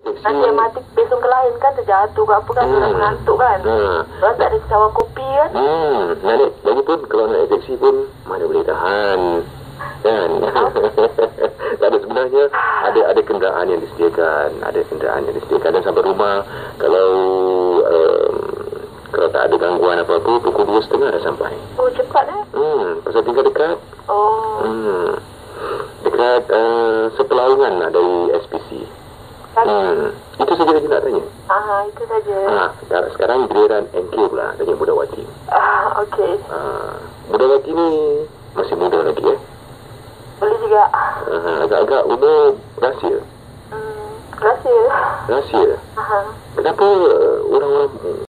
Nanti yang mati besok ke lain kan terjatuh ke apa kan, sudah mengantuk kan. Kalau tak ada cawan kopi kan. Lagi pun kalau nak infeksi pun mana boleh tahan. Kan? Tak ada, sebenarnya ada kenderaan yang disediakan, dan sampai rumah kalau tak ada gangguan apa-apa, pukul 2:30 dah sampai. Oh, cepat Pasal tinggal dekat. Oh. Dekat sepelaungan lah dari SPC. Itu saja lagi nak tanya. Itu saja. Sekarang giliran NK pula, tanya Budawati. Okey. Budawati ni masih muda lagi Boleh juga. Agak-agak umur rahsia. Rahsia. Kenapa orang-orang